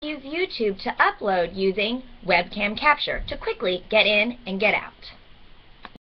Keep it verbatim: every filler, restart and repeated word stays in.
Use YouTube to upload using webcam capture to quickly get in and get out.